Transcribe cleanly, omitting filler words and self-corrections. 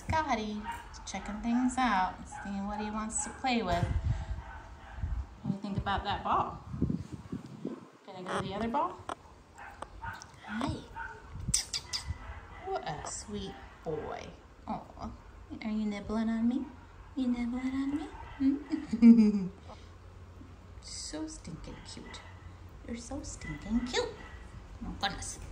Scottie. Checking things out, seeing what he wants to play with. What do you think about that ball? Gonna go to the other ball? Hi. What a sweet boy. Oh, are you nibbling on me? You nibbling on me? So stinking cute. You're so stinking cute. Oh, goodness.